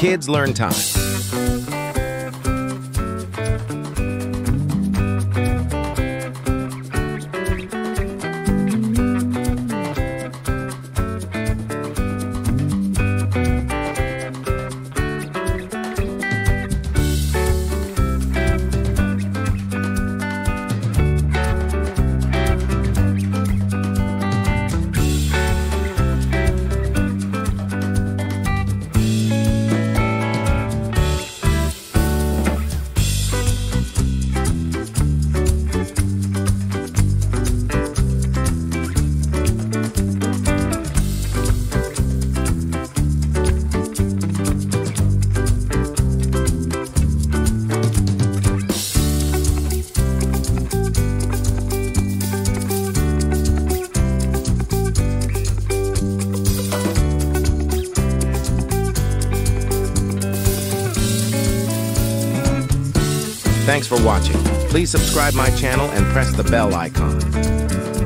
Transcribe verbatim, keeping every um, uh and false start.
Kids Learn Time. Thanks for watching. Please subscribe my channel and press the bell icon.